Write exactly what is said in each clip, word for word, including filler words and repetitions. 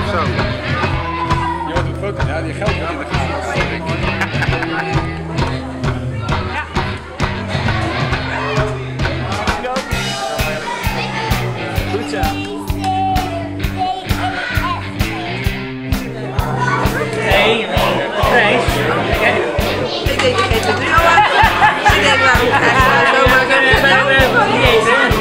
zo. Je wordt een foto, ja, die geld in de gaten. Goed zo. Nee, prijs. Ik denk, ik eet het nu al aan. Ik denk, waarom ga ik zo maken? Niet eten.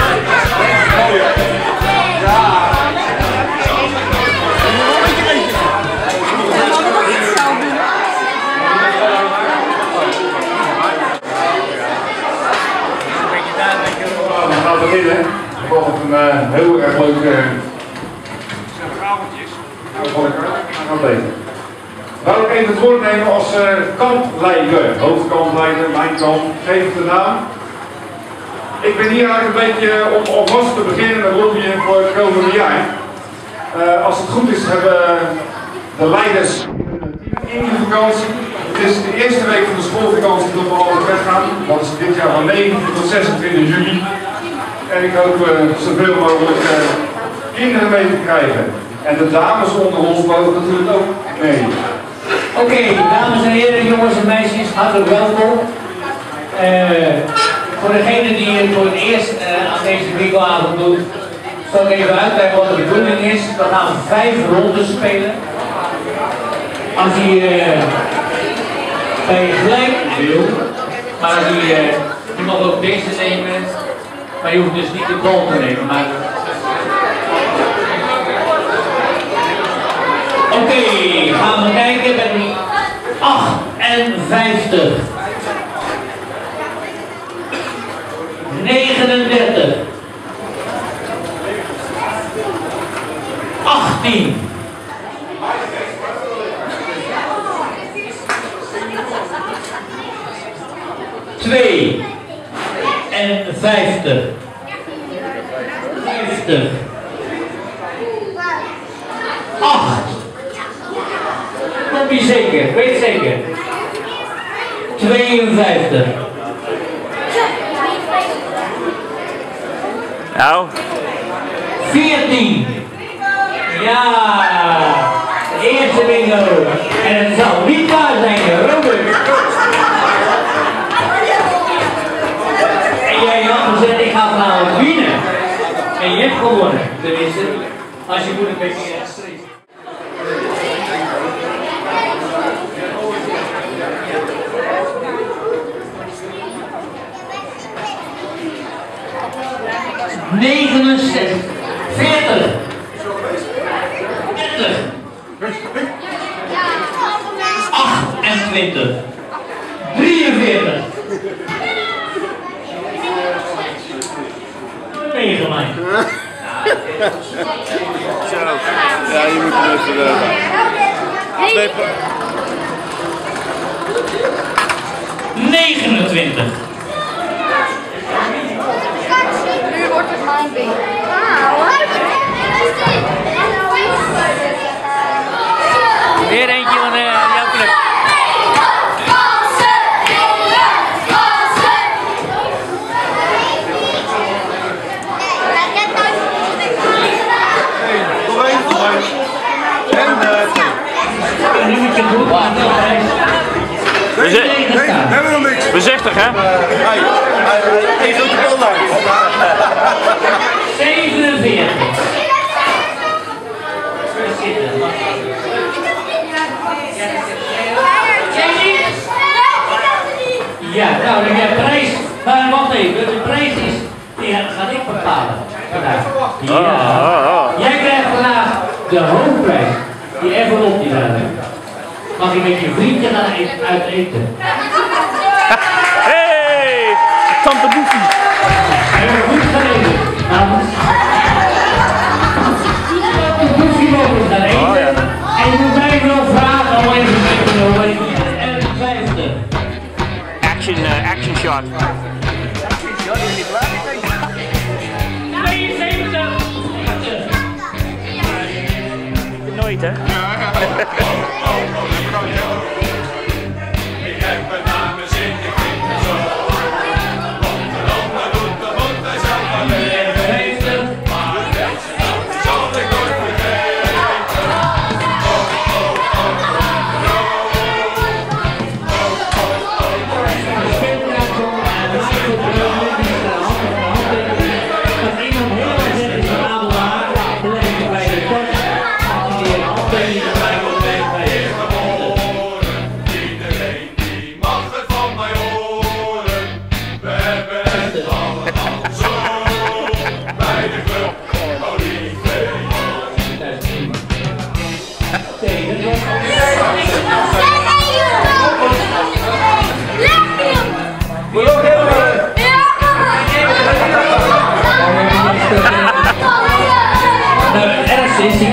We gaan beginnen. Volgens een uh, heel erg leuk uh, avondjes. we gaan beter. Wou ik even het woord nemen als uh, kampleider, hoofdkampleider, mijn kamp, geef het de naam. Ik ben hier eigenlijk een beetje om alvast te beginnen met lobbyen voor het komende jaar. Uh, als het goed is hebben de leiders in de vakantie. Het is de eerste week van de schoolvakantie dat we al weggaan. Dat is dit jaar van negentien tot zesentwintig juli. En ik hoop uh, zoveel mogelijk uh, kinderen mee te krijgen. En de dames onder ons mogen natuurlijk ook mee. Oké, okay, dames en heren, jongens en meisjes, hartelijk welkom. Uh, voor degene die het voor het eerst uh, aan deze winkelavond doet, zal ik even uitleggen wat de bedoeling is. We gaan vijf rondes spelen. Als die uh, bij gelijk wil, maar die, uh, die mag ook deze nemen, maar je hoeft dus niet de bal te nemen. Maar... Oké, okay, gaan we kijken bij die achtenvijftig. negenendertig. achttien. tweeënvijftig. vijftig. acht. Kom je zeker, weet zeker. tweeënvijftig. Nou. veertien. Ja, de eerste bingo. En het zal niet waar zijn, Robert. En jij had gezegd, ik ga vanavond winnen. En je hebt gewonnen. Tenminste, als je moet een beetje rechtstreeks. negenenzestig, veertig, dertig, achtentwintig, drieënveertig, meegemaakt. Zo. Ja, je moet hem even uh, negenentwintig. Nu wordt het mijn been. Weer eentje van uh, jouw club. En nu moet je goed aan de prijs. hebben we nog niks. Voorzichtig, hè? Eén grote bal daar. zevenenveertig. Ja, nou, dan heb je prijs. Maar wacht even, de prijs is, die ga ik bepalen. Vandaag. Ja. Jij krijgt vandaag de hoofdprijs. Die envelop die daar ligt. Mag je met je vriendje gaan eten, uit eten? Hey, Tante Boefie. En we goed gaan eten. Namens. Tante Boefie mogen gaan eten. Oh, ja. En je moet mij wel vragen om even te doen. En vijfde. Action, uh, action shot. tweeënzeventig. Nooit, hè? sinds die